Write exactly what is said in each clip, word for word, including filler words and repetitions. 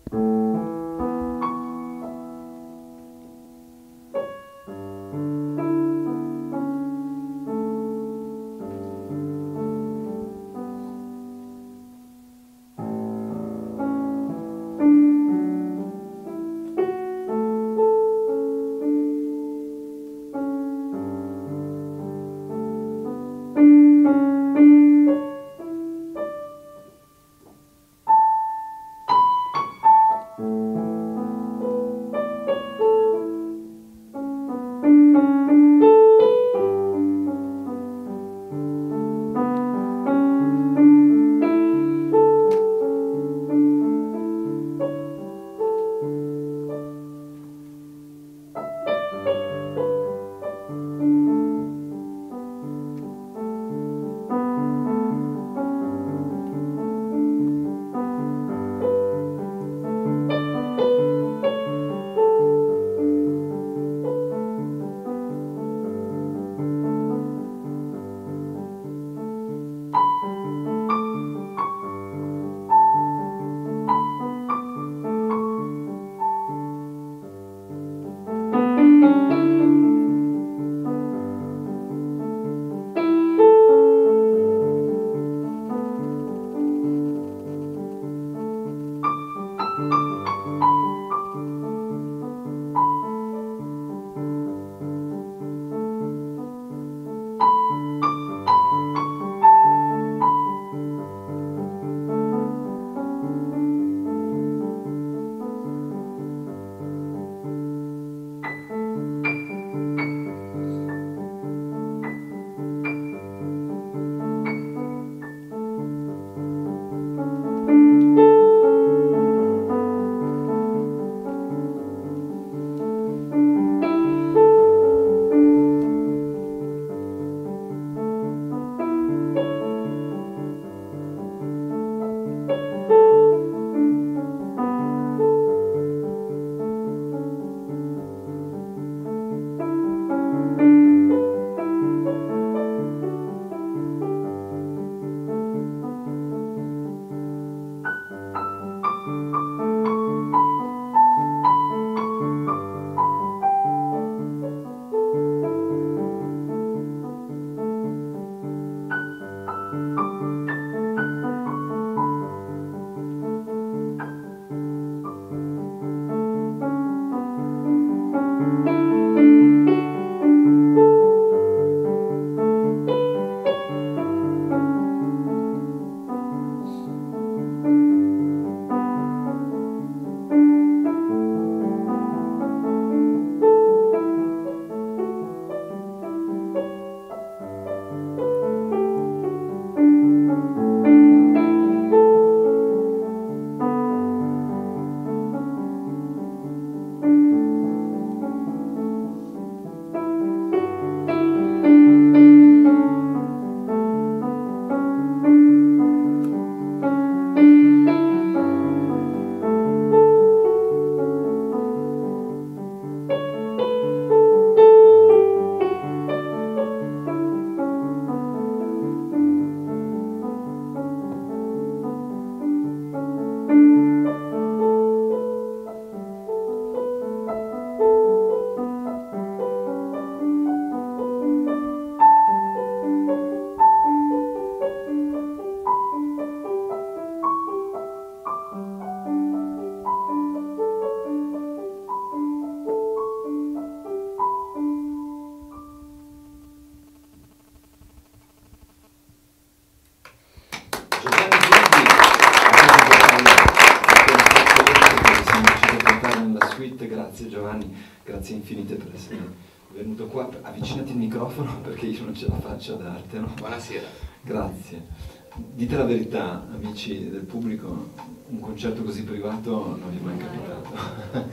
Grazie Giovanni, grazie infinite per essere venuto qua. Avvicinati il microfono perché io non ce la faccio ad dartelo. Buonasera. Grazie. Dite la verità, amici del pubblico, un concerto così privato non vi è mai capitato.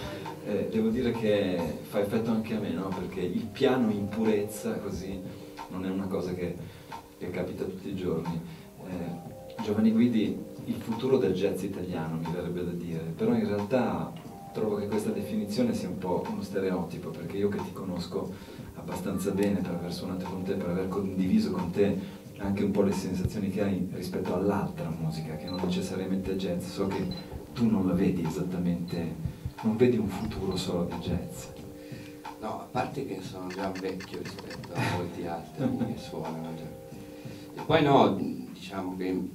eh, devo dire che fa effetto anche a me, no? Perché il piano in purezza così non è una cosa che, che capita tutti i giorni. Eh, Giovanni Guidi, il futuro del jazz italiano, mi verrebbe da dire, però in realtà trovo che questa definizione sia un po' uno stereotipo, perché io che ti conosco abbastanza bene per aver suonato con te, per aver condiviso con te anche un po' le sensazioni che hai rispetto all'altra musica, che non necessariamente è jazz, so che tu non la vedi esattamente, non vedi un futuro solo di jazz. No, a parte che sono già vecchio rispetto a molti altri che suonano già. E poi no, diciamo che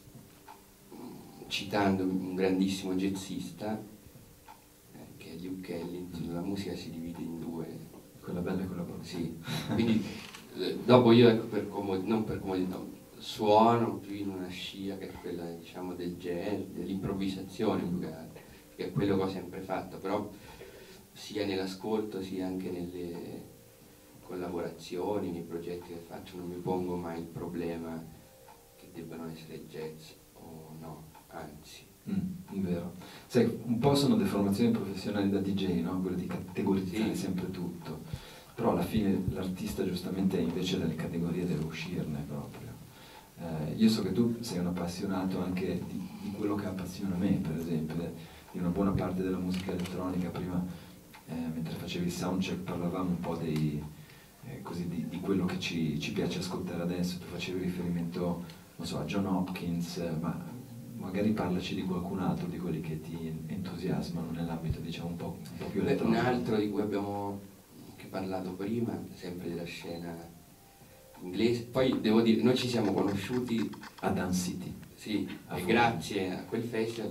citando un grandissimo jazzista, eh, che è Duke Ellington, la musica si divide in due. Quella bella e quella brutta. Sì, quindi eh, dopo io, ecco, per comod- non per comodità, suono più in una scia che è quella, diciamo, del jazz, dell'improvvisazione più che altro, che è quello che ho sempre fatto, però sia nell'ascolto sia anche nelle collaborazioni, nei progetti che faccio, non mi pongo mai il problema che debbano essere jazz o no, anzi. Mm, vero. Sai, un po' sono deformazioni professionali da D J, no? Quello di categorizzare Sì. sempre tutto, però alla fine l'artista giustamente invece delle categorie deve uscirne proprio. Eh, io so che tu sei un appassionato anche di, di quello che appassiona me, per esempio, di una buona parte della musica elettronica. Prima, eh, mentre facevi il soundcheck, parlavamo un po' dei, eh, così, di, di quello che ci, ci piace ascoltare adesso. Tu facevi riferimento, non so, a John Hopkins, eh, ma magari parlaci di qualcun altro di quelli che ti entusiasmano nell'ambito, diciamo, un po', un po' più Beh, elettronico. un altro di cui abbiamo che parlato prima, sempre della scena inglese. Poi devo dire, noi ci siamo conosciuti a Dance City. Sì, a e Foligno. grazie a quel festival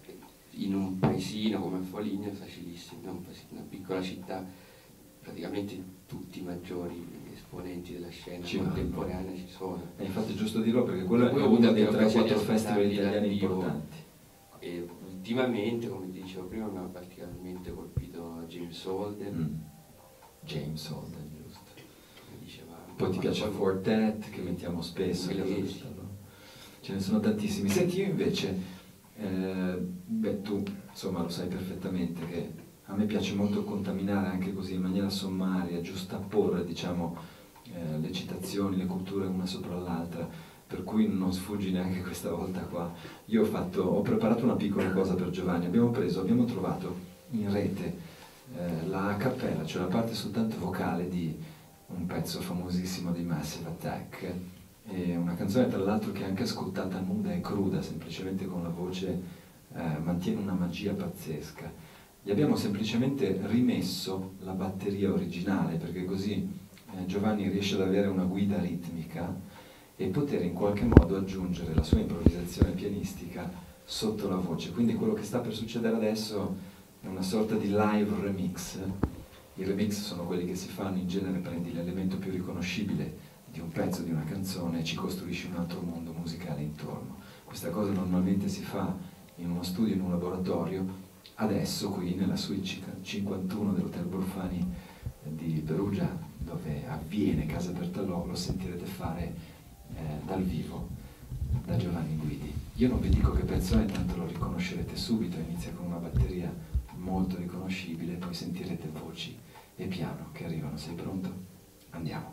in un paesino come Foligno, facilissimo, un paesino, una piccola città, praticamente tutti i maggiori esponenti della scena Ci contemporanea ci sono. E infatti è giusto dirlo perché quello E poi è ho uno avuto dei anche tre o l'occasione di quattro festival ascoltarli dal italiani vivo. importanti. E ultimamente, come ti dicevo prima, mi ha particolarmente colpito James Holden. Mm. James Holden, giusto. Mi diceva, Poi ti piace Fortet, che mettiamo spesso. Inglesi. Ce ne sono tantissimi. Senti, io invece, eh, beh, tu insomma lo sai perfettamente che a me piace molto contaminare anche così in maniera sommaria, giustapporre, diciamo, eh, le citazioni, le culture una sopra l'altra, per cui non sfuggi neanche questa volta qua. Io ho fatto, ho preparato una piccola cosa per Giovanni. Abbiamo preso, abbiamo trovato in rete eh, la cappella, cioè la parte soltanto vocale di un pezzo famosissimo di Massive Attack, e una canzone tra l'altro che è anche ascoltata nuda e cruda, semplicemente con la voce, eh, mantiene una magia pazzesca. Gli abbiamo semplicemente rimesso la batteria originale, perché così eh, Giovanni riesce ad avere una guida ritmica e poter in qualche modo aggiungere la sua improvvisazione pianistica sotto la voce. Quindi quello che sta per succedere adesso è una sorta di live remix. I remix sono quelli che si fanno, in genere prendi l'elemento più riconoscibile di un pezzo, di una canzone, e ci costruisci un altro mondo musicale intorno. Questa cosa normalmente si fa in uno studio, in un laboratorio. Adesso qui nella suite cinquantuno dell'Hotel Burfani di Perugia, dove avviene Casa Bertallò, lo sentirete fare eh, dal vivo da Giovanni Guidi. Io non vi dico che pezzo è, tanto lo riconoscerete subito. Inizia con una batteria molto riconoscibile, poi sentirete voci e piano che arrivano. Sei pronto? Andiamo.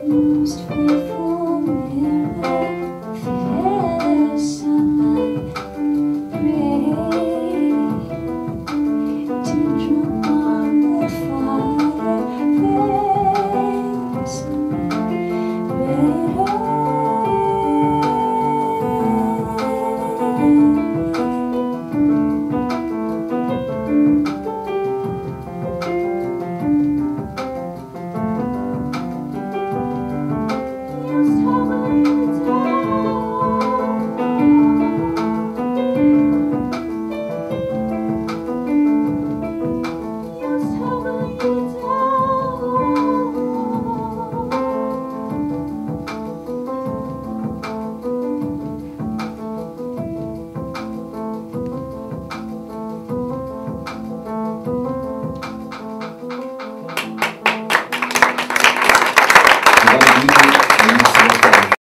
used for